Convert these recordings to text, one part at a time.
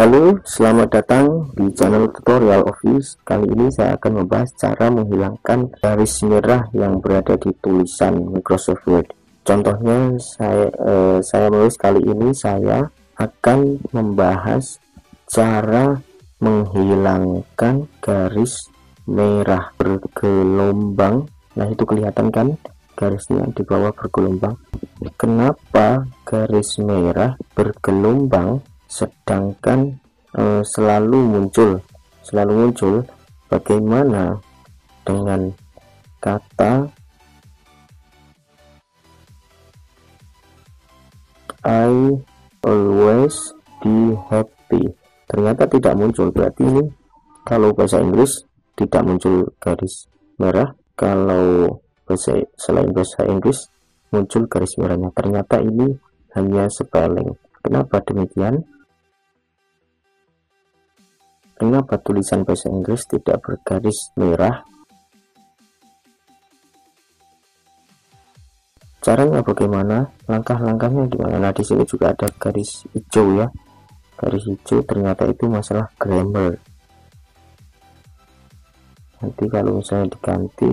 Halo, selamat datang di channel tutorial Office. Kali ini saya akan membahas cara menghilangkan garis merah yang berada di tulisan Microsoft Word. Contohnya saya menulis kali ini saya akan membahas cara menghilangkan garis merah bergelombang. Nah, itu kelihatan kan garisnya di bawah bergelombang. Kenapa garis merah bergelombang sedangkan selalu muncul? Bagaimana dengan kata I always be happy? Ternyata tidak muncul. Berarti ini kalau bahasa Inggris tidak muncul garis merah, kalau selain bahasa Inggris muncul garis merahnya. Ternyata ini hanya spelling. Kenapa demikian? Kenapa tulisan bahasa Inggris tidak bergaris merah? Caranya bagaimana? Langkah-langkahnya gimana? Nah, di sini juga ada garis hijau ya. Garis hijau ternyata itu masalah grammar. Nanti kalau misalnya diganti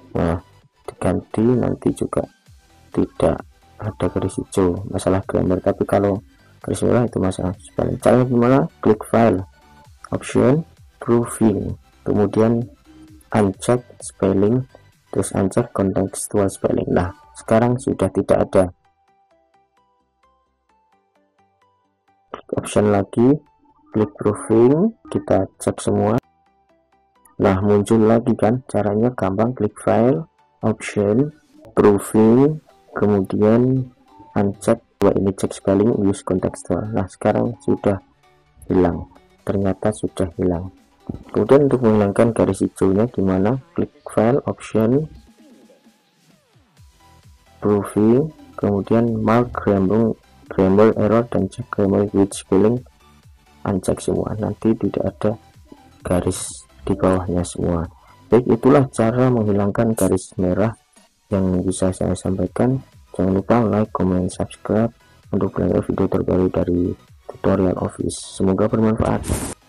nanti juga tidak ada garis hijau, masalah grammar. Tapi kalau garis merah itu masalah spelling. Caranya gimana? Klik file, option, proofing, kemudian uncheck spelling, terus uncheck contextual spelling. Nah, sekarang sudah tidak ada. Klik option lagi, klik proofing, kita cek semua. Nah, muncul lagi kan. Caranya gampang, klik file, option, proofing, kemudian uncheck. Ini cek spelling, use contextual. Nah, sekarang sudah hilang. Ternyata sudah hilang. Kemudian untuk menghilangkan garis hijaunya gimana? Klik file, option, proofing, kemudian mark grammar error dan check grammar with spelling, uncheck semua. Nanti tidak ada garis di bawahnya semua. Baik, itulah cara menghilangkan garis merah yang bisa saya sampaikan. Jangan lupa like, comment, subscribe untuk belajar video terbaru dari tutorial Office. Semoga bermanfaat.